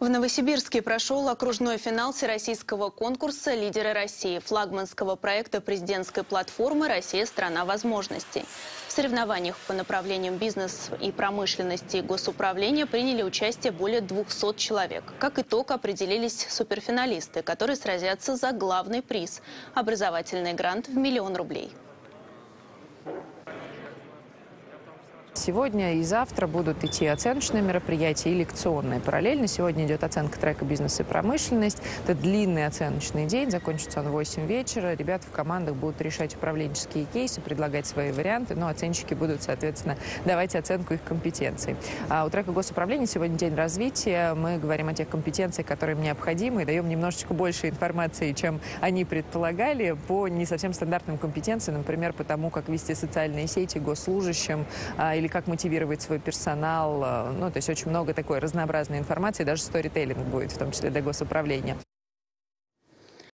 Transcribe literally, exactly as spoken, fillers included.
В Новосибирске прошел окружной финал всероссийского конкурса «Лидеры России» флагманского проекта президентской платформы «Россия – страна возможностей». В соревнованиях по направлениям бизнес и промышленности и госуправления приняли участие более двухсот человек. Как итог, определились суперфиналисты, которые сразятся за главный приз – образовательный грант в миллион рублей. Сегодня и завтра будут идти оценочные мероприятия и лекционные. Параллельно сегодня идет оценка трека «Бизнес и промышленность». Это длинный оценочный день, закончится он в восемь вечера. Ребята в командах будут решать управленческие кейсы, предлагать свои варианты, но оценщики будут, соответственно, давать оценку их компетенций. А у трека госуправления сегодня день развития. Мы говорим о тех компетенциях, которые им необходимы, и даем немножечко больше информации, чем они предполагали, по не совсем стандартным компетенциям, например, по тому, как вести социальные сети госслужащим, или как мотивировать свой персонал. Ну, то есть очень много такой разнообразной информации, даже сторителлинг будет, в том числе для госуправления.